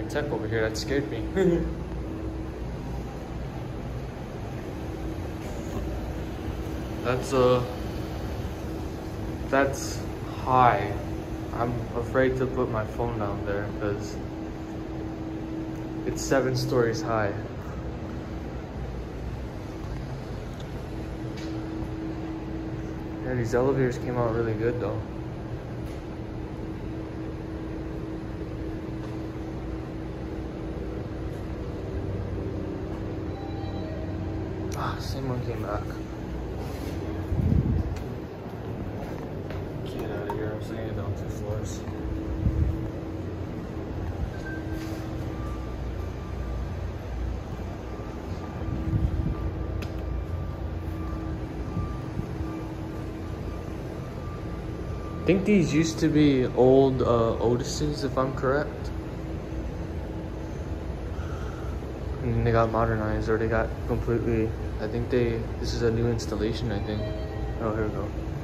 tech over here. That scared me. That's high. I'm afraid to put my phone down there because it's 7 stories high. Yeah, these elevators came out really good though. Ah, same one came back. Get out of here, I'm sending it down 2 floors. I think these used to be old Otises, if I'm correct. And they got modernized, or they got completely, I think this is a new installation, I think. Oh, here we go.